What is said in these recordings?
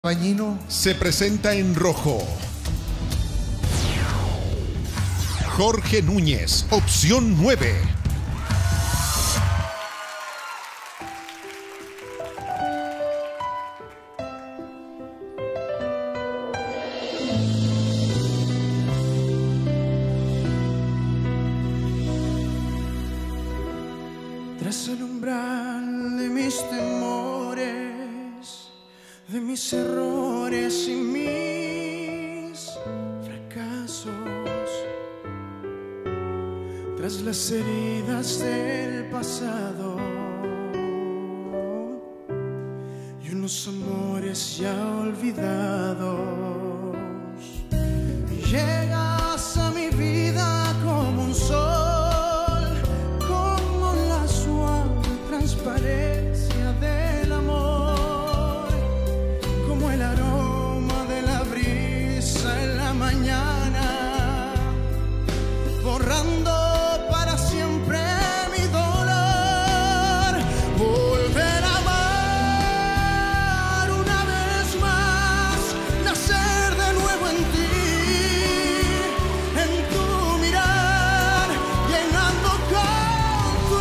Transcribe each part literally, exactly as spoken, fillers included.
Bañino se presenta en rojo. Jorge Núñez, opción nueve. Tras el umbral de mis temores, de mis errores y mis fracasos, tras las heridas del pasado y unos amores ya olvidados, llegas a mi vida como un sol, como la suave transparencia del amor, como el aroma de la brisa en la mañana, borrando para siempre mi dolor. Volver a amar una vez más, nacer de nuevo en ti, en tu mirar, llenando con tu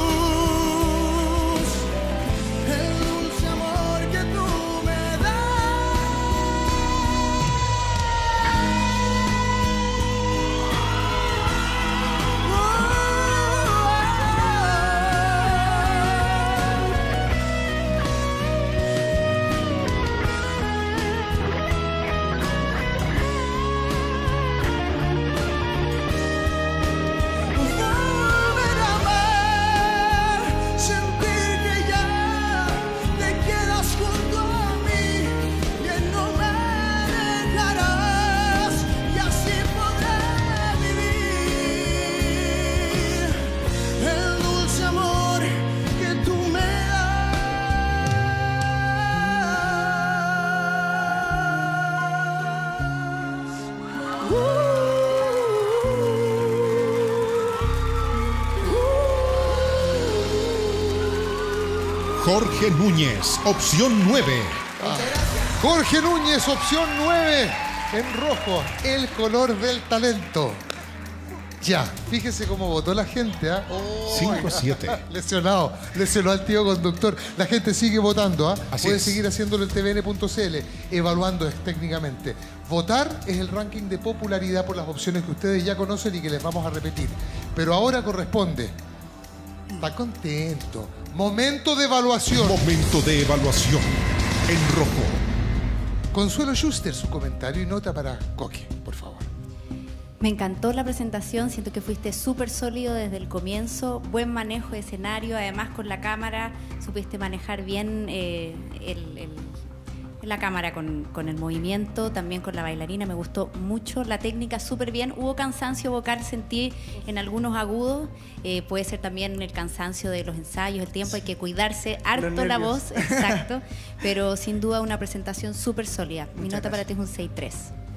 luz el dulce amor que tú me volver a amar, sentir que ya te quedas junto a mí, que no me dejarás, y así podré vivir el dulce amor que tú me Jorge Núñez, opción nueve. Jorge Núñez, opción nueve. En rojo, el color del talento. Ya, fíjese cómo votó la gente, ¿ah? cinco a siete. Lesionado, lesionó al tío conductor. La gente sigue votando, ¿ah? Así Puede es. seguir haciéndolo en T V N punto C L, evaluando es- técnicamente. Votar es el ranking de popularidad por las opciones que ustedes ya conocen y que les vamos a repetir. Pero ahora corresponde. Está contento. Momento de evaluación. Momento de evaluación. En rojo. Consuelo Schuster, su comentario y nota para Coque, por favor. Me encantó la presentación, siento que fuiste súper sólido desde el comienzo, buen manejo de escenario, además con la cámara supiste manejar bien eh, el- el- la cámara con, con el movimiento, también con la bailarina, me gustó mucho, la técnica súper bien, hubo cansancio vocal, sentí en algunos agudos, eh, puede ser también el cansancio de los ensayos, el tiempo, hay que cuidarse harto la nervios. voz, exacto, pero sin duda una presentación súper sólida. Mi Muchas nota para gracias. ti es un seis tres.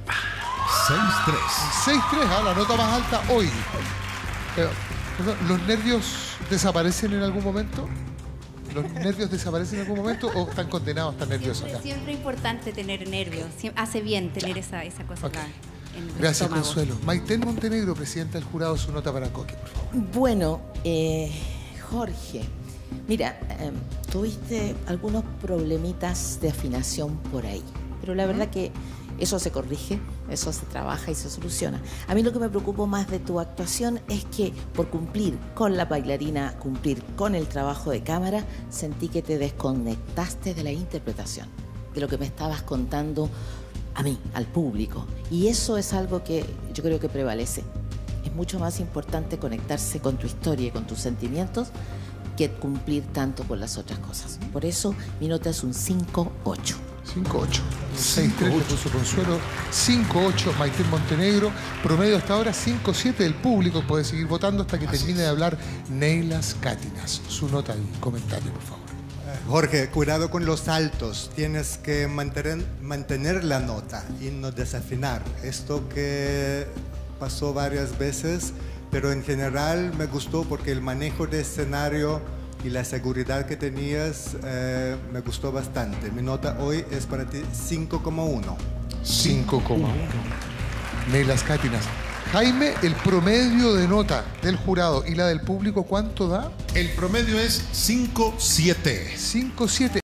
seis tres. seis tres, ¿ah? La nota más alta hoy. Pero, perdón, ¿los nervios desaparecen en algún momento? ¿Los nervios desaparecen en algún momento o están condenados a estar nerviosos Siempre, acá? siempre es importante tener nervios. Siem- Hace bien tener esa, esa cosa Ok. acá en el Gracias, estómago. Consuelo. Maiten Montenegro, presidenta del jurado, su nota para Coque, por favor. Bueno, eh, Jorge, mira, eh, tuviste algunos problemitas de afinación por ahí, pero la verdad que eso se corrige, eso se trabaja y se soluciona. A mí lo que me preocupó más de tu actuación es que por cumplir con la bailarina, cumplir con el trabajo de cámara, sentí que te desconectaste de la interpretación, de lo que me estabas contando a mí, al público. Y eso es algo que yo creo que prevalece. Es mucho más importante conectarse con tu historia y con tus sentimientos que cumplir tanto con las otras cosas. Por eso mi nota es un cinco ocho. cinco ocho. seis tres le puso Consuelo. cinco ocho Maiten Montenegro. Promedio hasta ahora cinco siete del público. Puede seguir votando hasta que termine de hablar Neilas Cátinas. Su nota y comentario, por favor. Jorge, cuidado con los saltos. Tienes que mantener, mantener la nota y no desafinar. Esto que pasó varias veces, pero en general me gustó porque el manejo de escenario y la seguridad que tenías eh, me gustó bastante. Mi nota hoy es para ti cinco coma uno. cinco coma uno. Neilas Cátinas. Jaime, el promedio de nota del jurado y la del público, ¿cuánto da? El promedio es cinco siete. cinco siete.